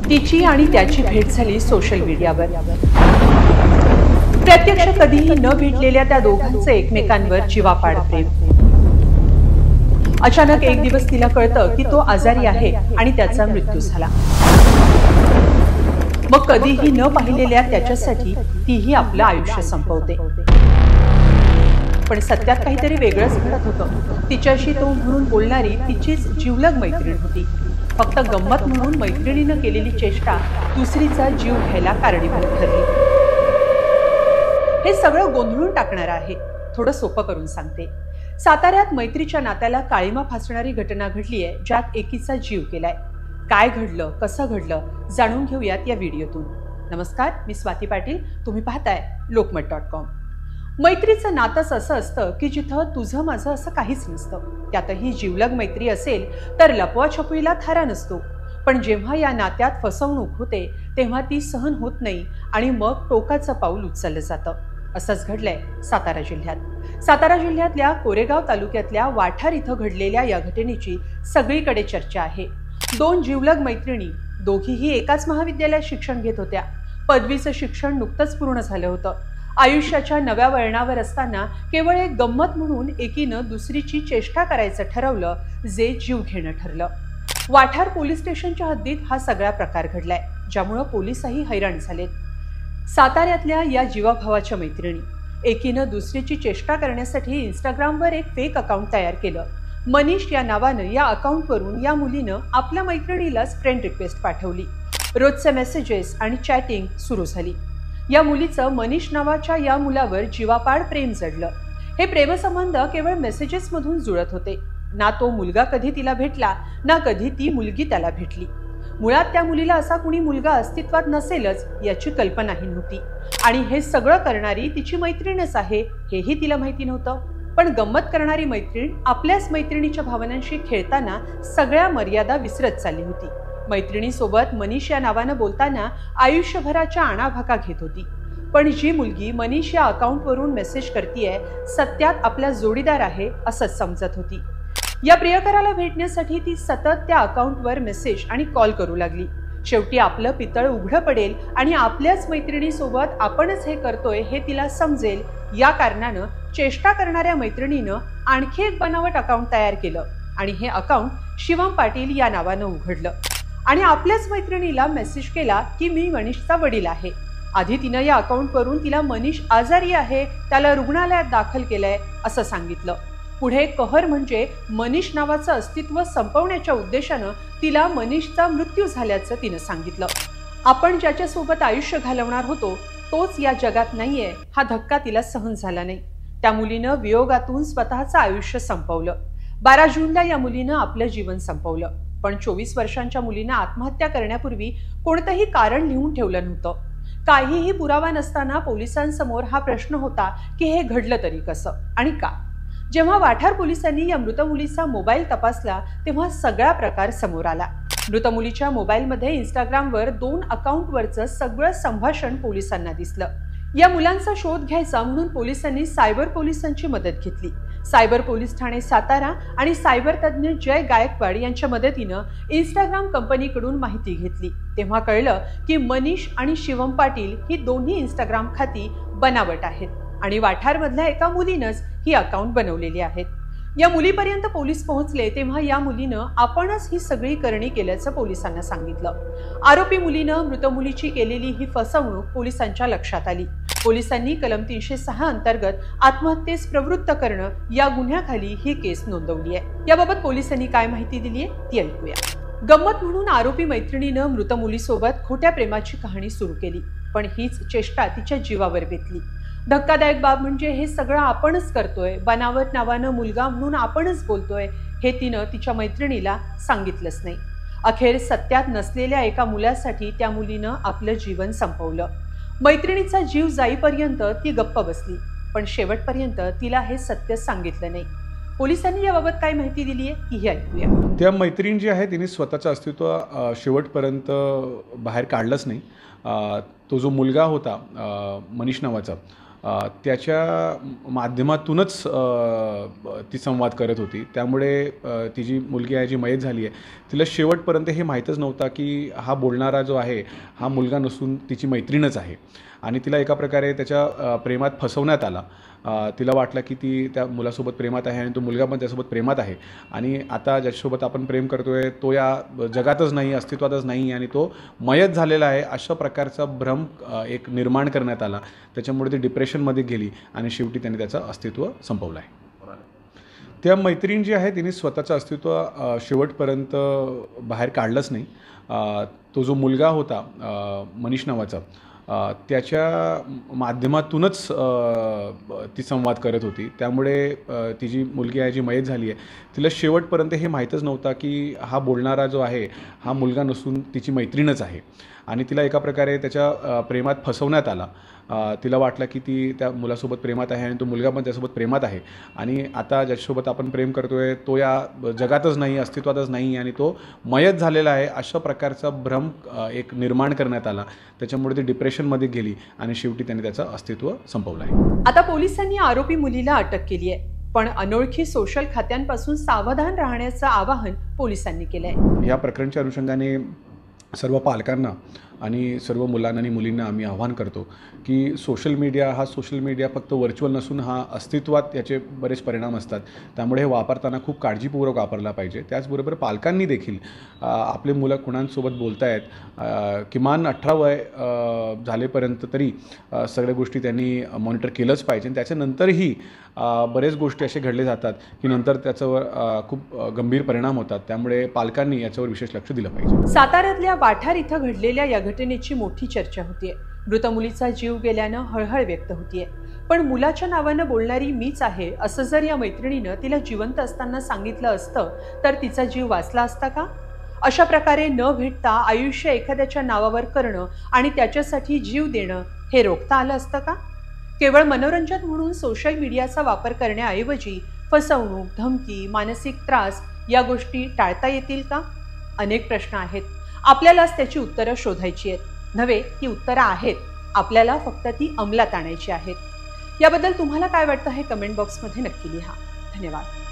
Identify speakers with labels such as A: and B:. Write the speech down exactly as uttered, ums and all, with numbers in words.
A: तिची आणि त्याची भेट झाली सोशल मीडियावर। प्रत्यक्ष कधीही न भेटलेल्या त्या दोघांचे एकमेकांवर जीवापाड प्रेम। अचानक एक दिवस तिला कळतं की तो आजारी आहे आणि त्याचा मृत्यू झाला। मग कधीही न पाहिलेल्या त्याच्यासाठी तीही आपलं आयुष्य संपवते। पण सत्यात काहीतरी वेगळंच घडत होतं। तिच्याशी तो म्हणून बोलणारी तिचीच जीवलग मैत्रीण होती। फक्त गंमत म्हणून मैत्रिणीनं केलेली चेष्टा दुसरीचा जीव घ्यायला कारणीभूत ठरली। हे सगळं गोंधळून टाकणारं आहे। थोडं सोपं करून सांगते। साताऱ्यात मैत्रीच्या नात्याला काळीमा फासणारी घटना घडली आहे, ज्यात एकीचा जीव गेलाय। काय घडलं, कसं घडलं, जाणून घेऊयात या व्हिडिओतून। नमस्कार, मी स्वाती पाटील, तुम्ही पाहताय लोकमत डॉट कॉम। मैत्रीचं नातंच असं असतं की जिथं तुझं माझं असं काहीच नसतं। त्यातही जीवलग मैत्री असेल तर लपवाछपवीला थारा नसतो। पण जेव्हा या नात्यात फसवणूक होते तेव्हा ती सहन होत नाही आणि मग टोकाचं पाऊल उचललं जातं। असंच घडलंय सातारा जिल्ह्यात। सातारा जिल्ह्यातल्या कोरेगाव तालुक्यातल्या वाठार इथं घडलेल्या या घटनेची सगळीकडे चर्चा आहे। दोन जीवलग मैत्रिणी, दोघीही एकाच महाविद्यालयात शिक्षण घेत होत्या। पदवीचं शिक्षण नुकतंच पूर्ण झालं होतं। आयुष्याच्या नव्या वळणावर असताना केवळ एक गंमत म्हणून एकीनं दुसरीची चेष्टा करायचं ठरवलं, जे जीव घेणं ठरलं। वाठार पोलीस स्टेशनच्या हद्दीत हा सगळा प्रकार घडलाय, ज्यामुळे पोलीसही हैराण झालेत। साताऱ्यातल्या या जीवाभावाच्या मैत्रिणी, एकीनं दुसरीची चेष्टा करण्यासाठी इंस्टाग्रामवर एक फेक अकाउंट तयार केलं। मनीष या नावानं या अकाउंटवरून या मुलीनं आपल्या मैत्रिणीलाच फ्रेंड रिक्वेस्ट पाठवली। रोजचे मेसेजेस आणि चॅटिंग सुरू झाली। या मुलीचं मनीष नावाच्या या मुलावर जीवापाड प्रेम जडलं। हे प्रेमसंबंध केवळ मेसेजेस मधून जुळत होते। ना तो मुलगा कधी तिला भेटला, ना कधी ती मुलगी त्याला भेटली। मुळात त्या मुलीला असा कुणी मुलगा अस्तित्वात नसेलच याची कल्पनाही नव्हती। आणि हे सगळं करणारी तिची मैत्रीणच आहे हेही तिला माहिती नव्हतं। पण गंमत करणारी मैत्रीण आपल्याच मैत्रिणीच्या भावनांशी खेळताना सगळ्या मर्यादा विसरत चालली होती। मैत्रिणीसोबत मनीष या नावानं बोलताना आयुष्यभराच्या आणाभाका घेत होती। पण जी मुलगी मनीष या अकाउंटवरून मेसेज करतीये, सत्यात आपला जोडीदार आहे असंच समजत होती। या प्रियकराला भेटण्यासाठी ती सतत त्या अकाउंटवर मेसेज आणि कॉल करू लागली। शेवटी आपलं पितळ उघडं पडेल आणि आपल्याच मैत्रिणीसोबत आपणच हे करतोय हे तिला समजेल, या कारणानं चेष्टा करणाऱ्या मैत्रिणीनं आणखी एक बनावट अकाउंट तयार केलं आणि हे अकाउंट शिवम पाटील या नावानं उघडलं आणि आपल्याच मैत्रिणीला मेसेज केला की मी मनीषचा वडील आहे। आधी तिनं या अकाउंटवरून तिला मनीष आजारी आहे, त्याला रुग्णालयात दाखल केलंय असं सांगितलं। पुढे कहर म्हणजे मनीष नावाचं अस्तित्व संपवण्याच्या उद्देशानं तिला मनीषचा मृत्यू झाल्याचं तिनं सांगितलं। आपण ज्याच्यासोबत आयुष्य घालवणार होतो तोच या जगात नाहीये हा धक्का तिला सहन झाला नाही। त्या मुलीनं वियोगातून स्वतःचं आयुष्य संपवलं। बारा जूनला या मुलीनं आपलं जीवन संपवलं। पण चोवीस वर्षांच्या मुलीनं आत्महत्या करण्यापूर्वी कोणतंही कारण लिहून ठेवलं नव्हतं। काहीही पुरावा नसताना पोलिसांसमोर हा प्रश्न होता की हे घडलं तरी कसं आणि का। जेव्हा वाठार पोलिसांनी या मृत मुलीचा मोबाईल तपासला तेव्हा सगळा प्रकार समोर आला। मृत मुलीच्या मोबाईलमध्ये इंस्टाग्रामवर दोन अकाउंटवरचं सगळं संभाषण पोलिसांना दिसलं। या मुलांचा शोध घ्यायचा म्हणून पोलिसांनी सायबर पोलिसांची मदत घेतली। सायबर पोलीस ठाणे सातारा आणि सायबर तज्ञ जय गायकवाड यांच्या मदतीनं इंस्टाग्राम कंपनीकडून माहिती घेतली। तेव्हा कळलं की मनीष आणि शिवम पाटील ही दोन्ही इंस्टाग्राम खाती बनावट आहेत आणि वाठारमधल्या एका मुलीनंच ही अकाउंट बनवलेली आहेत। या मुलीपर्यंत पोलीस पोहोचले तेव्हा या मुलीनं आपणच ही सगळी करणी केल्याचं पोलिसांना सांगितलं। आरोपी मुलीनं मृत मुलीची केलेली ही फसवणूक पोलिसांच्या लक्षात आली। पोलिसांनी कलम तीनशे सहा अंतर्गत आत्महत्येस प्रवृत्त करणं या गुन्ह्याखाली ही केस नोंदवली आहे। याबाबत पोलिसांनी काय माहिती दिली आहे ती ऐकूया। गंमत म्हणून आरोपी मैत्रिणीनं मृत मुलीसोबत खोट्या प्रेमाची कहाणी सुरू केली, पण हीच चेष्टा तिच्या जीवावर बेतली। धक्कादायक बाब म्हणजे हे सगळं आपणच करतोय, बनावट नावानं मुलगा म्हणून आपणच बोलतोय हे तिनं तिच्या मैत्रिणीला सांगितलंच नाही। अखेर सत्यात नसलेल्या एका मुलासाठी त्या मुलीनं आपलं जीवन संपवलं। मैत्रिणीचा जीव जाईपर्यंत ती गप्प बसली, पण शेवटपर्यंत तिला हे सत्य सांगितलं नाही। पोलिसांनी याबाबत काय माहिती दिली आहे ही ऐकूया।
B: त्या मैत्रीण जी आहे तिने स्वतःचं अस्तित्व शेवटपर्यंत बाहेर काढलंच नाही। तो जो मुलगा होता मनीष नावाचा, अ, त्याच्या माध्यमातूनच अ, ती संवाद करत होती. त्यामुळे अ, ती जी मुलगी आहे जी मयत झाली आहे तिला शेवटपर्यंत हे माहीतच नव्हता की हा बोलणारा जो आहे हा मुलगा नसून तिची मैत्रीणच आहे आणि तिला एका प्रकारे त्याच्या अ, प्रेमात फसवण्यात आला. अ, तिला वाटलं की ती त्या मुलासोबत प्रेमात आहे आणि तो मुलगा पण त्यासोबत प्रेमात आहे आणि आता ज्याच्यासोबत आपण प्रेम करतोय तो या जगातच नाही, अस्तित्वातच नाही आणि तो मयत झालेला आहे, अशा प्रकारचा भ्रम अ, एक निर्माण करण्यात आला. त्याच्यामुळे ती डिप्रेशनमध्ये गेली आणि शेवटी त्याने त्याचं अस्तित्व संपवलं आहे. त्या मैत्रीण जी आहे तिने स्वतःचं अस्तित्व अ, शेवटपर्यंत बाहेर काढलंच नाही. अ, तो जो मुलगा होता अ, मनीष नावाचा, अ, त्याच्या माध्यमातूनच अ, ती संवाद करत होती. त्यामुळे अ, ती जी मुलगी आहे जी मयत झाली आहे तिला शेवटपर्यंत हे माहीतच नव्हता की हा बोलणारा जो आहे हा मुलगा नसून तिची मैत्रीणच आहे आणि तिला एका प्रकारे त्याच्या अ, प्रेमात फसवण्यात आला. अ, तिला वाटलं की ती त्या मुलासोबत प्रेमात आहे आणि तो मुलगा पण त्यासोबत प्रेमात आहे आणि आता ज्याच्यासोबत आपण प्रेम करतोय तो या जगातच नाही, अस्तित्वातच नाही आणि तो मयत झालेला आहे, अशा प्रकारचा भ्रम अ, एक निर्माण करण्यात आला. त्याच्यामुळे ती डिप्रेशनमध्ये गेली आणि शेवटी त्याने त्याचं अस्तित्व संपवलं आहे.
A: आता पोलिसांनी आरोपी मुलीला अटक केली आहे, पण अनोळखी सोशल खात्यांपासून सावधान राहण्याचं आवाहन पोलिसांनी केलंय.
B: या प्रकरणाच्या अनुषंगाने सर्व पालकांना आणि सर्व मुलांना आणि मुलींना आम्ही आवाहन करतो की सोशल मीडिया हा सोशल मीडिया फक्त व्हर्च्युअल नसून हा अस्तित्वात याचे बरेच परिणाम असतात. त्यामुळे हे वापरताना खूप काळजीपूर्वक वापरला पाहिजे. त्याचबरोबर पालकांनी देखील आपले मुलं कुणांसोबत बोलत आहेत किमान अठरा वय झालेपर्यंत तरी सगळ्या गोष्टी त्यांनी मॉनिटर केलंच पाहिजे. त्याच्यानंतरही बरेच गोष्टी असे घडले जातात की नंतर त्याच्यावर खूप गंभीर परिणाम होतात. त्यामुळे पालकांनी याच्यावर विशेष लक्ष दिलं पाहिजे.
A: साताऱ्यातल्या वाठार इथं घडलेल्या या घटनेची मोठी चर्चा होतीये. मृत मुलीचा जीव गेल्यानं हळहळ व्यक्त होतीये. पण मुलाच्या नावानं बोलणारी मीच आहे असं जर या मैत्रिणीनं तिला जिवंत असताना सांगितलं असतं तर तिचा जीव वाचला असता का? अशा प्रकारे न भेटता आयुष्य एखाद्याच्या नावावर करणं आणि त्याच्यासाठी जीव देणं हे रोखता आलं असतं का? केवळ मनोरंजन म्हणून सोशल मीडियाचा वापर करण्याऐवजी फसवणूक, धमकी, मानसिक त्रास या गोष्टी टाळता येतील का? अनेक प्रश्न आहेत. आपल्यालाच त्याची उत्तरं शोधायची आहेत. नव्हे, ती उत्तरं आहेत, आपल्याला फक्त ती अंमलात आणायची आहेत. याबद्दल तुम्हाला काय वाटतं हे कमेंट बॉक्समध्ये नक्की लिहा. धन्यवाद.